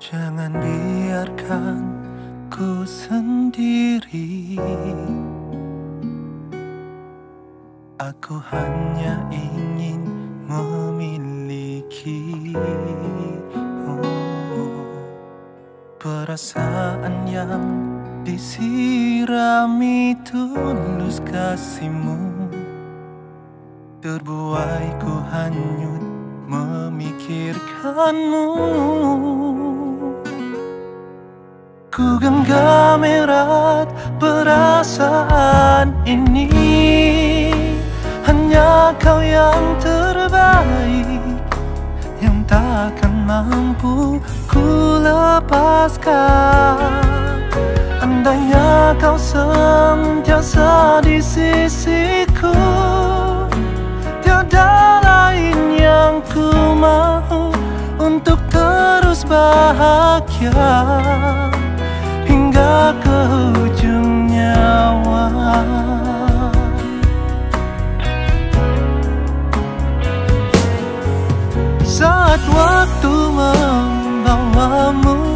Jangan biarkan ku sendiri. Aku hanya ingin memiliki perasaan yang disirami tulus kasihmu. Terbuai ku hanyut memikirkanmu. Ku genggam erat perasaan ini. Hanya kau yang terbaik, yang takkan mampu ku lepaskan. Andainya kau sentiasa di sisiku, tiada lain yang ku mau untuk terus bahagia hingga ke ujung nyawa. Saat waktu membawamu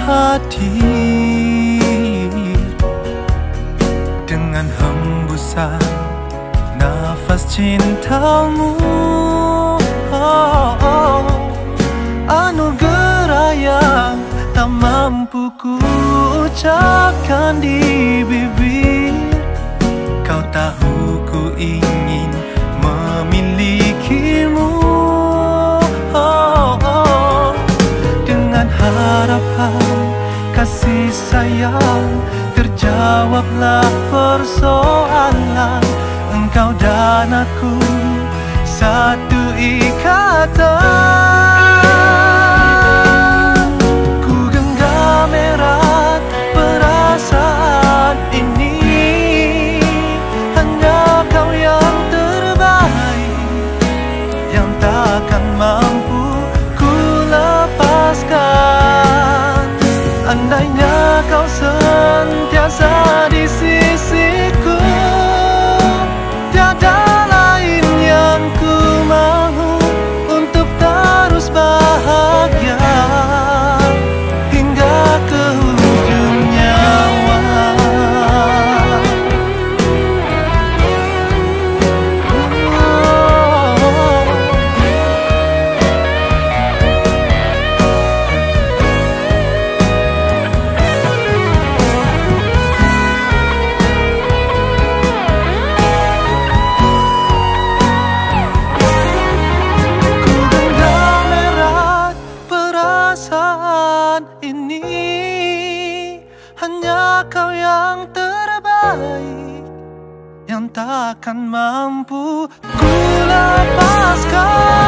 hadir dengan hembusan nafas cintamu, anugerah yang tak mampu ku ucapkan di bibir. Kau tahu ku ingin memilikimu, dengan harapan kasih sayang terjawablah persoalan. Engkau dan aku satu ikatan. Ku genggam erat perasaan ini. Hanya kau yang terbaik, yang takkan mampu ku lepaskan. Andainya kau sentiasa di sisiku, tiada lain yang ku mau untuk terus bahagia hingga ke ujung nyawa. Hanya kau yang terbaik, yang takkan mampu ku lepaskan.